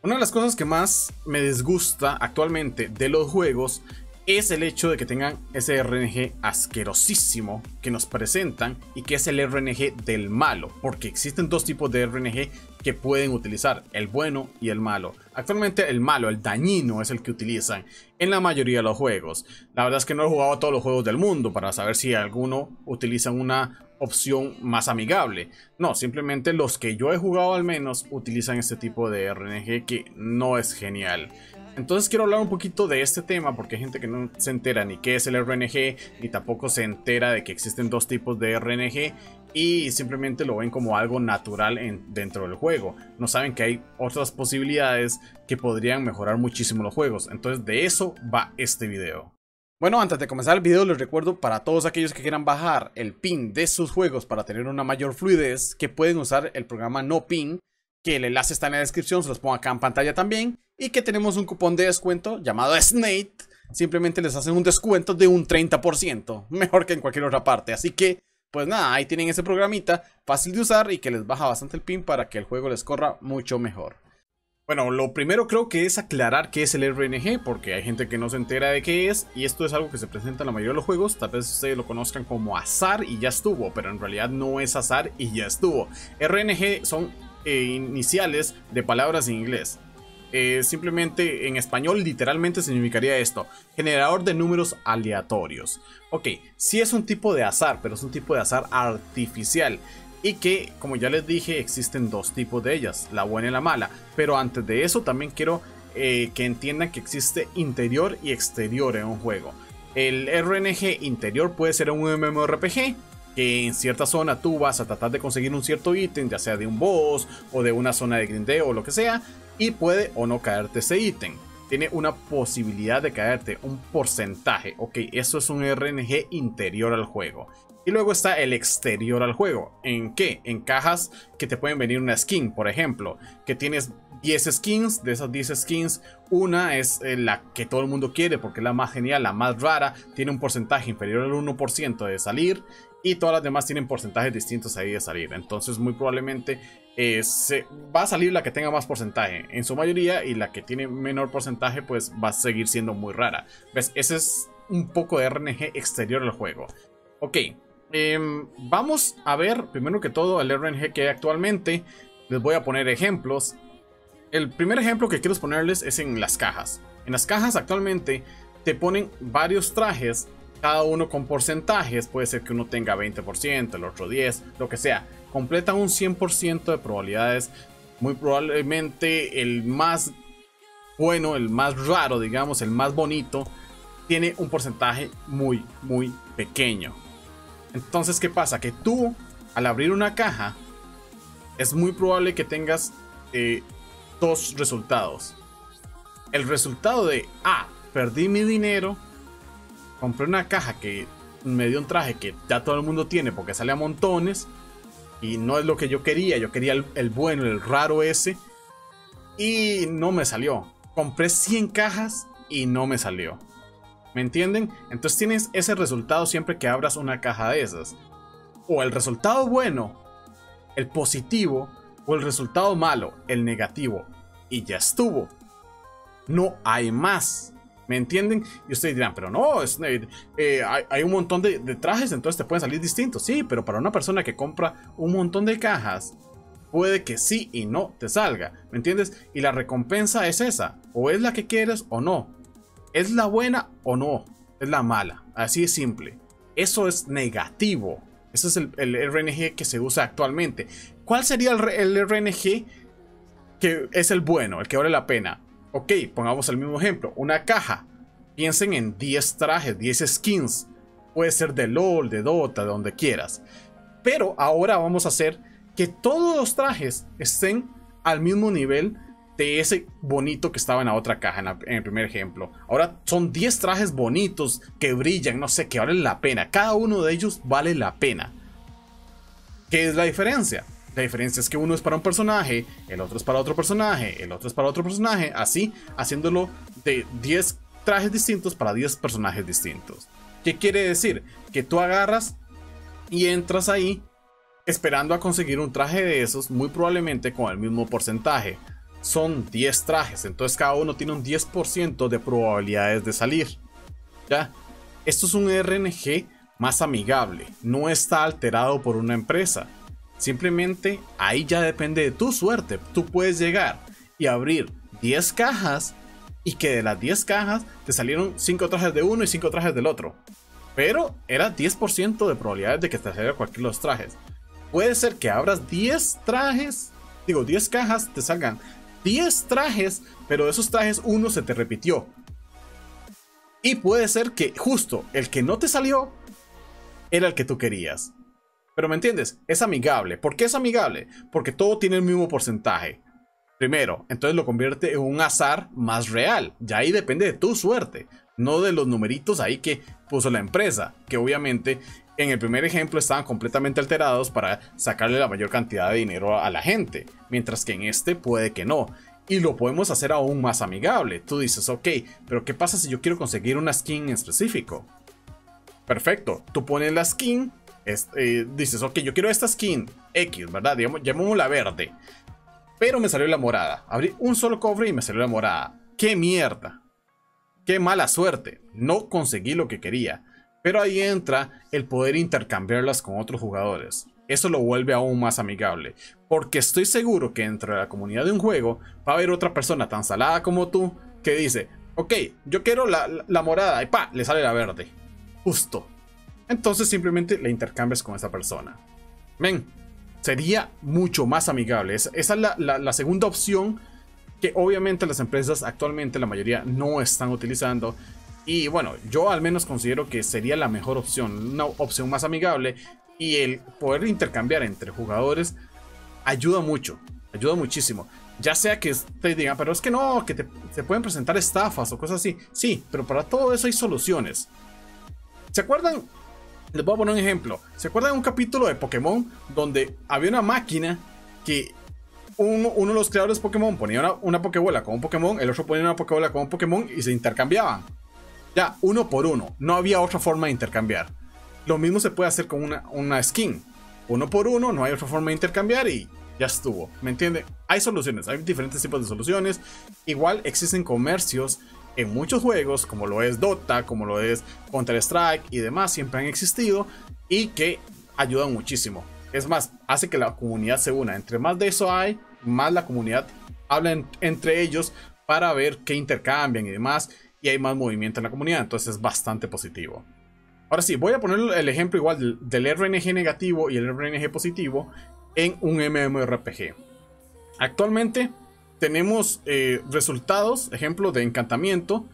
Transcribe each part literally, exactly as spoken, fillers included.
Una de las cosas que más me disgusta actualmente de los juegos es el hecho de que tengan ese R N G asquerosísimo que nos presentan y que es el R N G del malo, porque existen dos tipos de R N G que pueden utilizar, el bueno y el malo. Actualmente el malo, el dañino, es el que utilizan en la mayoría de los juegos. La verdad es que no he jugado todos los juegos del mundo para saber si alguno utiliza una opción más amigable. No, simplemente los que yo he jugado al menos utilizan este tipo de R N G que no es genial. Entonces quiero hablar un poquito de este tema porque hay gente que no se entera ni qué es el R N G, ni tampoco se entera de que existen dos tipos de R N G y simplemente lo ven como algo natural en, dentro del juego. No saben que hay otras posibilidades que podrían mejorar muchísimo los juegos. Entonces de eso va este video. Bueno, antes de comenzar el video les recuerdo para todos aquellos que quieran bajar el ping de sus juegos para tener una mayor fluidez que pueden usar el programa NoPing, que el enlace está en la descripción, se los pongo acá en pantalla también, y que tenemos un cupón de descuento llamado Snate. Simplemente les hacen un descuento de un treinta por ciento, mejor que en cualquier otra parte. Así que, pues nada, ahí tienen ese programita fácil de usar y que les baja bastante el ping para que el juego les corra mucho mejor. Bueno, lo primero creo que es aclarar qué es el R N G, porque hay gente que no se entera de qué es, y esto es algo que se presenta en la mayoría de los juegos. Tal vez ustedes lo conozcan como azar y ya estuvo, pero en realidad no es azar y ya estuvo. R N G son eh, iniciales de palabras en inglés. Eh, simplemente en español literalmente significaría esto: generador de números aleatorios. Ok, sí es un tipo de azar, pero es un tipo de azar artificial. Y que, como ya les dije, existen dos tipos de ellas, la buena y la mala. Pero antes de eso también quiero eh, que entiendan que existe interior y exterior en un juego. El R N G interior puede ser un MMORPG, que en cierta zona tú vas a tratar de conseguir un cierto ítem, ya sea de un boss o de una zona de grindeo o lo que sea, y puede o no caerte ese ítem. Tiene una posibilidad de caerte, un porcentaje. Ok, eso es un R N G interior al juego. Y luego está el exterior al juego. ¿En qué? En cajas que te pueden venir una skin, por ejemplo. Que tienes diez skins, de esas diez skins, una es la que todo el mundo quiere porque es la más genial, la más rara. Tiene un porcentaje inferior al uno por ciento de salir. Y todas las demás tienen porcentajes distintos ahí de salir. Entonces muy probablemente eh, se, va a salir la que tenga más porcentaje en su mayoría. Y la que tiene menor porcentaje pues va a seguir siendo muy rara. ¿Ves? Ese es un poco de R N G exterior al juego. Ok. Eh, vamos a ver primero que todo el R N G que hay actualmente. Les voy a poner ejemplos. El primer ejemplo que quiero ponerles es en las cajas. En las cajas actualmente te ponen varios trajes, cada uno con porcentajes. Puede ser que uno tenga veinte por ciento, el otro diez por ciento, lo que sea. Completan un cien por ciento de probabilidades. Muy probablemente el más bueno, el más raro, digamos, el más bonito, tiene un porcentaje muy, muy pequeño. Entonces, ¿qué pasa? Que tú, al abrir una caja, es muy probable que tengas eh, dos resultados. El resultado de, ah, perdí mi dinero, compré una caja que me dio un traje que ya todo el mundo tiene porque sale a montones, y no es lo que yo quería, yo quería el, el bueno, el raro ese, y no me salió. Compré cien cajas y no me salió. ¿Me entienden? Entonces tienes ese resultado siempre que abras una caja de esas. O el resultado bueno, el positivo, o el resultado malo, el negativo. Y ya estuvo. No hay más. ¿Me entienden? Y ustedes dirán, pero no, es, eh, hay, hay un montón de, de trajes, entonces te pueden salir distintos. Sí, pero para una persona que compra un montón de cajas, puede que sí y no te salga. ¿Me entiendes? Y la recompensa es esa. O es la que quieres o no. ¿Es la buena o no? Es la mala. Así de simple. Eso es negativo. Ese es el, el R N G que se usa actualmente. ¿Cuál sería el, el R N G que es el bueno, el que vale la pena? Ok, pongamos el mismo ejemplo. Una caja. Piensen en diez trajes, diez skins. Puede ser de LOL, de Dota, de donde quieras. Pero ahora vamos a hacer que todos los trajes estén al mismo nivel de ese bonito que estaba en la otra caja, en, la, en el primer ejemplo. Ahora son diez trajes bonitos que brillan, no sé, que valen la pena. Cada uno de ellos vale la pena. ¿Qué es la diferencia? La diferencia es que uno es para un personaje, el otro es para otro personaje, el otro es para otro personaje, así haciéndolo de diez trajes distintos para diez personajes distintos. ¿Qué quiere decir? Que tú agarras y entras ahí esperando a conseguir un traje de esos, muy probablemente con el mismo porcentaje. son diez trajes, entonces cada uno tiene un diez por ciento de probabilidades de salir. Ya, esto es un R N G más amigable, no está alterado por una empresa. Simplemente ahí ya depende de tu suerte. Tú puedes llegar y abrir diez cajas y que de las diez cajas te salieron cinco trajes de uno y cinco trajes del otro. Pero era diez por ciento de probabilidades de que te saliera cualquiera de los trajes. Puede ser que abras diez trajes, digo diez cajas, te salgan diez trajes, pero de esos trajes uno se te repitió. Y puede ser que justo el que no te salió era el que tú querías. Pero me entiendes, es amigable. ¿Por qué es amigable? Porque todo tiene el mismo porcentaje. Primero, entonces lo convierte en un azar más real. Ya ahí depende de tu suerte, no de los numeritos ahí que puso la empresa. Que obviamente en el primer ejemplo estaban completamente alterados para sacarle la mayor cantidad de dinero a la gente. Mientras que en este puede que no. Y lo podemos hacer aún más amigable. Tú dices, ok, pero ¿qué pasa si yo quiero conseguir una skin en específico? Perfecto, tú pones la skin. Es, eh, dices, ok, yo quiero esta skin X, ¿verdad? Digamos, llamémosla verde. Pero me salió la morada. Abrí un solo cofre y me salió la morada. ¡Qué mierda! ¡Qué mala suerte! No conseguí lo que quería. Pero ahí entra el poder intercambiarlas con otros jugadores. Eso lo vuelve aún más amigable. Porque estoy seguro que dentro de la comunidad de un juego va a haber otra persona tan salada como tú que dice, ok, yo quiero la, la, la morada y pa, le sale la verde. Justo. Entonces simplemente la intercambias con esa persona. Ven, sería mucho más amigable. Esa, esa es la, la, la segunda opción que obviamente las empresas actualmente la mayoría no están utilizando. Y bueno, yo al menos considero que sería la mejor opción. Una opción más amigable. Y el poder intercambiar entre jugadores ayuda mucho. Ayuda muchísimo. Ya sea que te digan, pero es que no, que te, te pueden presentar estafas o cosas así. Sí, pero para todo eso hay soluciones. ¿Se acuerdan? Les voy a poner un ejemplo. ¿Se acuerdan de un capítulo de Pokémon donde había una máquina que uno, uno de los creadores de Pokémon ponía una, una Pokébola con un Pokémon, el otro ponía una Pokébola con un Pokémon y se intercambiaban? Ya, uno por uno. No había otra forma de intercambiar. Lo mismo se puede hacer con una, una skin. Uno por uno, no hay otra forma de intercambiar y ya estuvo. ¿Me entiende? Hay soluciones, hay diferentes tipos de soluciones. Igual existen comercios en muchos juegos, como lo es Dota, como lo es Counter-Strike y demás, siempre han existido y que ayudan muchísimo. Es más, hace que la comunidad se una. Entre más de eso hay, más la comunidad habla en, entre ellos para ver qué intercambian y demás, y hay más movimiento en la comunidad, entonces es bastante positivo. Ahora sí, voy a poner el ejemplo igual del, del R N G negativo y el R N G positivo en un MMORPG. Actualmente tenemos eh, resultados, ejemplo de encantamiento,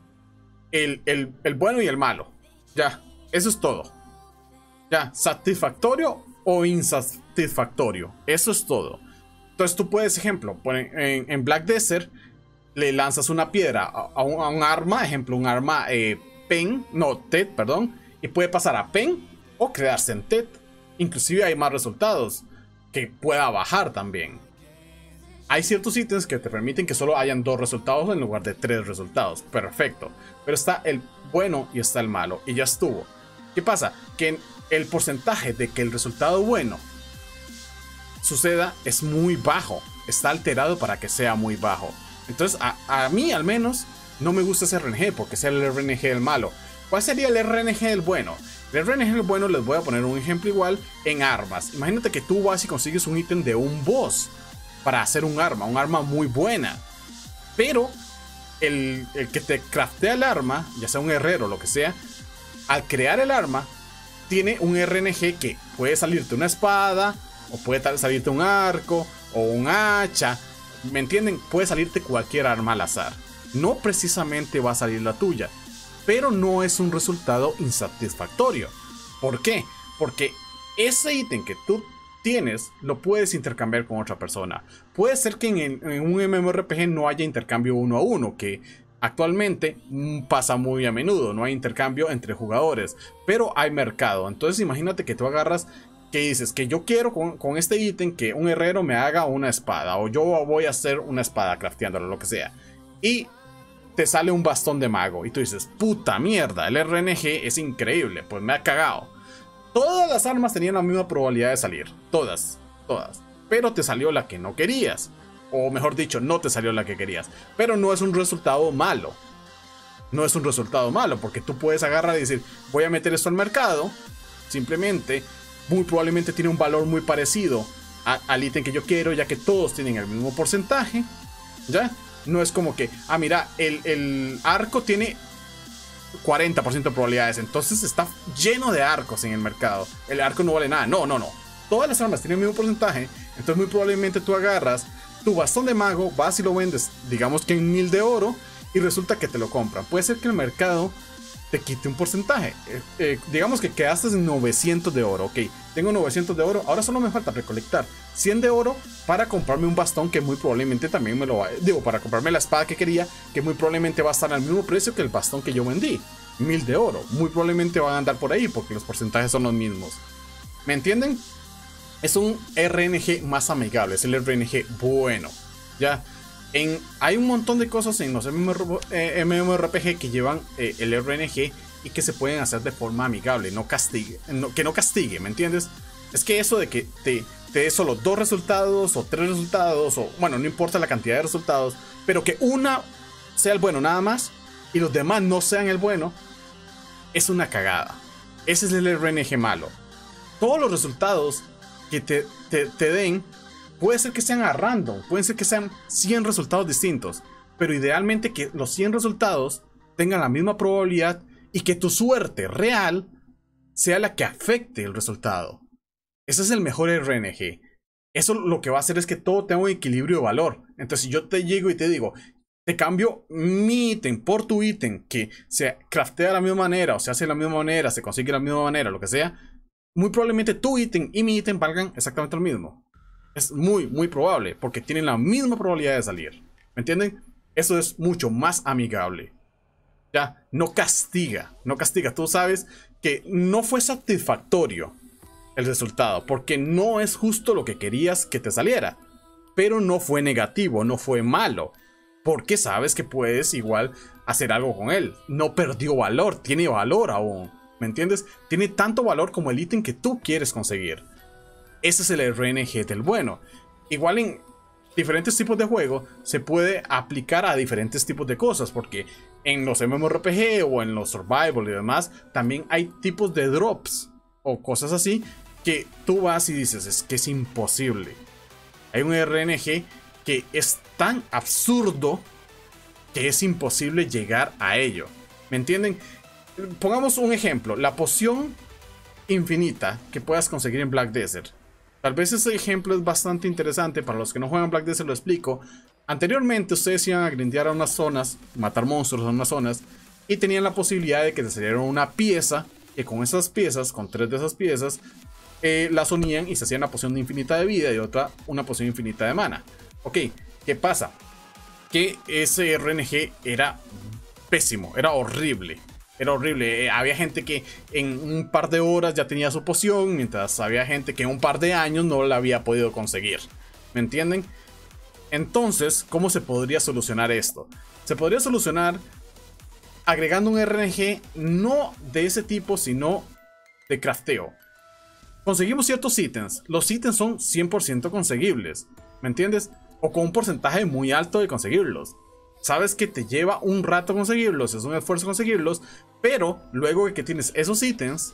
el, el, el bueno y el malo. Ya, eso es todo. Ya, satisfactorio o insatisfactorio. Eso es todo. Entonces tú puedes, ejemplo, poner en, en Black Desert, le lanzas una piedra a, a, un, a un arma, ejemplo, un arma eh, Pen, no, T E D, perdón, y puede pasar a Pen o quedarse en T E D. Inclusive hay más resultados que pueda bajar también. Hay ciertos ítems que te permiten que solo hayan dos resultados en lugar de tres resultados. Perfecto. Pero está el bueno y está el malo. Y ya estuvo. ¿Qué pasa? Que el porcentaje de que el resultado bueno suceda es muy bajo. Está alterado para que sea muy bajo. Entonces a, a mí al menos no me gusta ese R N G porque sea el R N G del malo. ¿Cuál sería el R N G del bueno? El R N G del bueno les voy a poner un ejemplo igual en armas. Imagínate que tú vas y consigues un ítem de un boss para hacer un arma, un arma muy buena. Pero el, el que te craftea el arma, ya sea un herrero o lo que sea, al crear el arma, tiene un R N G que puede salirte una espada, o puede salirte un arco, o un hacha. ¿Me entienden? Puede salirte cualquier arma al azar. No precisamente va a salir la tuya, pero no es un resultado insatisfactorio. ¿Por qué? Porque ese ítem que tú tienes, lo puedes intercambiar con otra persona. Puede ser que en, el, en un MMORPG no haya intercambio uno a uno, que actualmente mm, pasa muy a menudo, no hay intercambio entre jugadores, pero hay mercado. Entonces imagínate que tú agarras, que dices que yo quiero con, con este ítem que un herrero me haga una espada, o yo voy a hacer una espada crafteándolo, lo que sea, y te sale un bastón de mago, y tú dices, puta mierda, el R N G es increíble, pues me ha cagado. Todas las armas tenían la misma probabilidad de salir. Todas, todas. Pero te salió la que no querías. O mejor dicho, no te salió la que querías. Pero no es un resultado malo. No es un resultado malo, porque tú puedes agarrar y decir, voy a meter esto al mercado. Simplemente, muy probablemente tiene un valor muy parecido a, al ítem que yo quiero, ya que todos tienen el mismo porcentaje. ¿Ya? No es como que, ah, mira, el, el arco tiene cuarenta por ciento de probabilidades, entonces está lleno de arcos en el mercado. El arco no vale nada. No, no, no. Todas las armas tienen el mismo porcentaje, entonces muy probablemente tú agarras tu bastón de mago, vas y lo vendes, digamos que en mil de oro, y resulta que te lo compran. Puede ser que el mercado te quite un porcentaje. Eh, eh, digamos que quedaste en novecientos de oro. Ok, tengo novecientos de oro. Ahora solo me falta recolectar cien de oro para comprarme un bastón que muy probablemente también me lo va. Digo, para comprarme la espada que quería, que muy probablemente va a estar al mismo precio que el bastón que yo vendí. mil de oro. Muy probablemente van a andar por ahí porque los porcentajes son los mismos. ¿Me entienden? Es un R N G más amigable. Es el R N G bueno. Ya. En, hay un montón de cosas en los M M O R P G que llevan eh, el R N G y que se pueden hacer de forma amigable, no castigue, no, que no castigue, ¿me entiendes? Es que eso de que te, te dé solo dos resultados o tres resultados, o bueno, no importa la cantidad de resultados, pero que una sea el bueno nada más y los demás no sean el bueno, es una cagada. Ese es el R N G malo. Todos los resultados que te, te, te den, puede ser que sean a random, pueden ser que sean cien resultados distintos, pero idealmente que los cien resultados tengan la misma probabilidad y que tu suerte real sea la que afecte el resultado. Ese es el mejor R N G. Eso lo que va a hacer es que todo tenga un equilibrio de valor. Entonces, si yo te llego y te digo, te cambio mi ítem por tu ítem, que se craftea de la misma manera, o se hace de la misma manera, se consigue de la misma manera, lo que sea, muy probablemente tu ítem y mi ítem valgan exactamente lo mismo. Es muy, muy probable, porque tienen la misma probabilidad de salir. ¿Me entienden? Eso es mucho más amigable. Ya, no castiga, no castiga. Tú sabes que no fue satisfactorio el resultado, porque no es justo lo que querías que te saliera. Pero no fue negativo, no fue malo, porque sabes que puedes igual hacer algo con él. No perdió valor, tiene valor aún. ¿Me entiendes? Tiene tanto valor como el ítem que tú quieres conseguir. Ese es el R N G del bueno. Igual en diferentes tipos de juego se puede aplicar a diferentes tipos de cosas, porque en los M M O R P G o en los survival y demás también hay tipos de drops o cosas así que tú vas y dices, es que es imposible. Hay un R N G que es tan absurdo que es imposible llegar a ello. ¿Me entienden? Pongamos un ejemplo, la poción infinita que puedas conseguir en Black Desert. Tal vez ese ejemplo es bastante interesante. Para los que no juegan Black Desert lo explico. Anteriormente ustedes iban a grindear a unas zonas, matar monstruos en unas zonas, y tenían la posibilidad de que te saliera una pieza, que con esas piezas, con tres de esas piezas, eh, las unían y se hacían una poción infinita de vida y otra una poción infinita de mana. Ok, ¿qué pasa? Que ese R N G era pésimo, era horrible. Era horrible, eh, había gente que en un par de horas ya tenía su poción, mientras había gente que en un par de años no la había podido conseguir. ¿Me entienden? Entonces, ¿cómo se podría solucionar esto? Se podría solucionar agregando un R N G no de ese tipo, sino de crafteo. Conseguimos ciertos ítems, los ítems son cien por ciento conseguibles, ¿me entiendes? O con un porcentaje muy alto de conseguirlos. Sabes que te lleva un rato conseguirlos, es un esfuerzo conseguirlos, pero luego de que tienes esos ítems,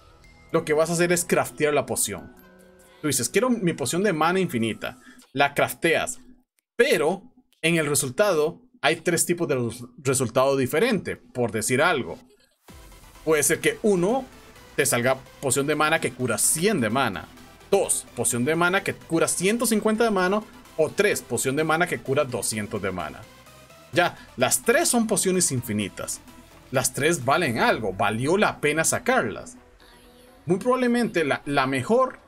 lo que vas a hacer es craftear la poción. Tú dices, quiero mi poción de mana infinita, la crafteas, pero en el resultado hay tres tipos de resultado diferentes, por decir algo. Puede ser que uno, te salga poción de mana que cura cien de mana, dos, poción de mana que cura ciento cincuenta de mana, o tres, poción de mana que cura doscientos de mana. Ya, las tres son pociones infinitas. Las tres valen algo, valió la pena sacarlas. Muy probablemente la, la mejor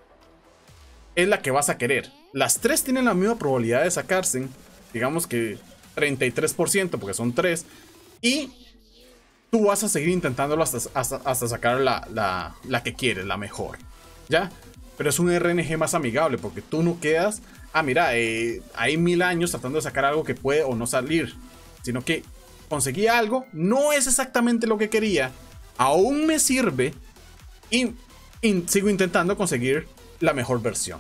es la que vas a querer. Las tres tienen la misma probabilidad de sacarse, digamos que treinta y tres por ciento, porque son tres. Y tú vas a seguir intentándolo hasta, hasta, hasta sacar la, la, la que quieres, la mejor. ¿Ya? Pero es un R N G más amigable, porque tú no quedas... Ah, mira, eh, hay mil años tratando de sacar algo que puede o no salir. Sino que conseguí algo, no es exactamente lo que quería, aún me sirve y, y sigo intentando conseguir la mejor versión.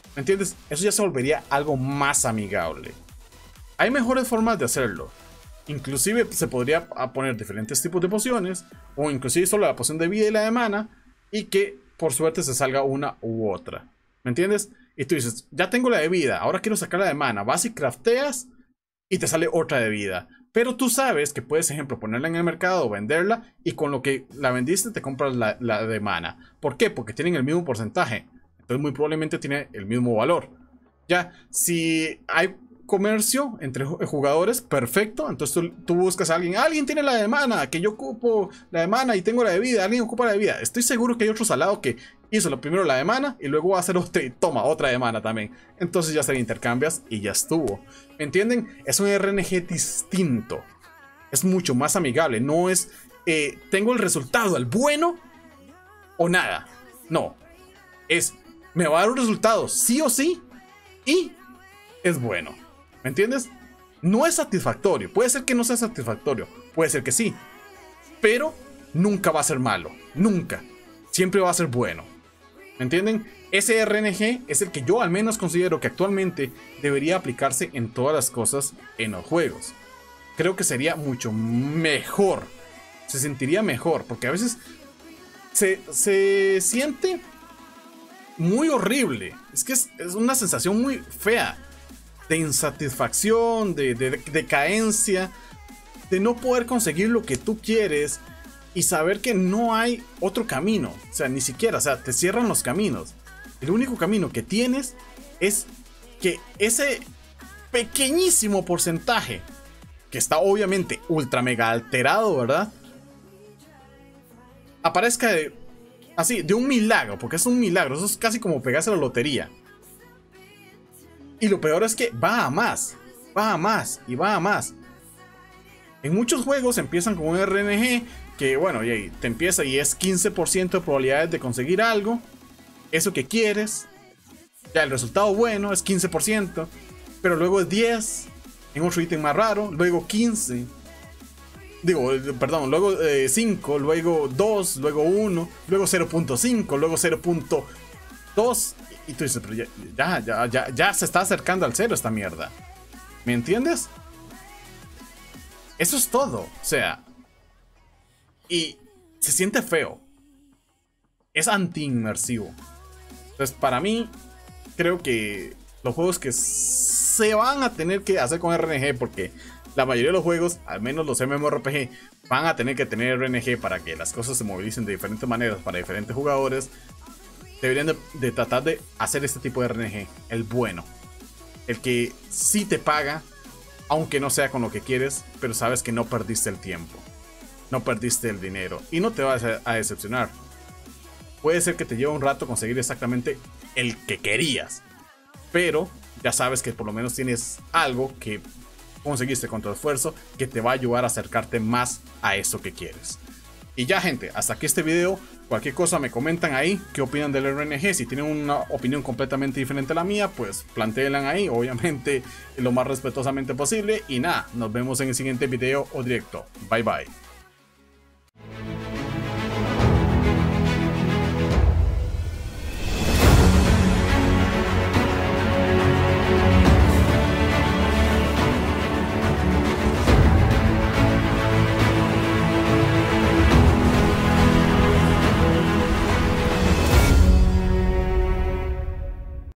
¿Me entiendes? Eso ya se volvería algo más amigable. Hay mejores formas de hacerlo. Inclusive se podría poner diferentes tipos de pociones, o inclusive solo la poción de vida y la de mana, y que por suerte se salga una u otra. ¿Me entiendes? Y tú dices, ya tengo la de vida, ahora quiero sacar la de mana. Vas y crafteas y te sale otra de vida. Pero tú sabes que puedes, ejemplo, ponerla en el mercado o venderla, y con lo que la vendiste te compras la, la de mana. ¿Por qué? Porque tienen el mismo porcentaje. Entonces muy probablemente tiene el mismo valor. Ya, si hay comercio entre jugadores, perfecto. Entonces tú, tú buscas a alguien. Alguien tiene la de mana, que yo ocupo la de mana y tengo la de vida. Alguien ocupa la de vida. Estoy seguro que hay otro salado que hizo lo primero la de mana y luego va a hacer otra y toma otra de mana también. Entonces ya se intercambias y ya estuvo. ¿Me entienden? Es un R N G distinto. Es mucho más amigable. No es eh, tengo el resultado, el bueno o nada. No. Es me va a dar un resultado sí o sí y es bueno. ¿Me entiendes? No es satisfactorio. Puede ser que no sea satisfactorio. Puede ser que sí. Pero nunca va a ser malo. Nunca. Siempre va a ser bueno. ¿Me entienden? Ese R N G es el que yo al menos considero que actualmente debería aplicarse en todas las cosas en los juegos. Creo que sería mucho mejor. Se sentiría mejor. Porque a veces se, se siente muy horrible. Es que es, es una sensación muy fea. De insatisfacción, de, de, de decadencia, de no poder conseguir lo que tú quieres y saber que no hay otro camino. O sea, ni siquiera, o sea, te cierran los caminos. El único camino que tienes es que ese pequeñísimo porcentaje, que está obviamente ultra mega alterado, ¿verdad? Aparezca de, así, de un milagro, porque es un milagro. Eso es casi como pegarse a la lotería. Y lo peor es que va a más, va a más y va a más. En muchos juegos empiezan con un R N G que, bueno, y te empieza y es quince por ciento de probabilidades de conseguir algo. Eso que quieres. Ya el resultado bueno es quince por ciento. Pero luego es diez. En otro ítem más raro. Luego quince. Digo, perdón, luego eh, cinco. Luego dos. Luego uno. Luego cero punto cinco. Luego cero punto dos. Y tú dices, pero ya, ya, ya, ya, ya se está acercando al cero esta mierda. ¿Me entiendes? Eso es todo. O sea. Y se siente feo. Es anti-inmersivo. Entonces, para mí, creo que los juegos que se van a tener que hacer con R N G, porque la mayoría de los juegos, al menos los MMORPG, van a tener que tener R N G para que las cosas se movilicen de diferentes maneras para diferentes jugadores. Deberían de, de tratar de hacer este tipo de R N G, el bueno, el que sí te paga, aunque no sea con lo que quieres, pero sabes que no perdiste el tiempo, no perdiste el dinero y no te vas a, a decepcionar. Puede ser que te lleve un rato conseguir exactamente el que querías, pero ya sabes que por lo menos tienes algo que conseguiste con tu esfuerzo que te va a ayudar a acercarte más a eso que quieres. Y ya, gente, hasta aquí este video. Cualquier cosa me comentan ahí qué opinan del R N G. Si tienen una opinión completamente diferente a la mía, pues plantéenla ahí, obviamente lo más respetuosamente posible. Y nada, nos vemos en el siguiente video o directo. Bye bye.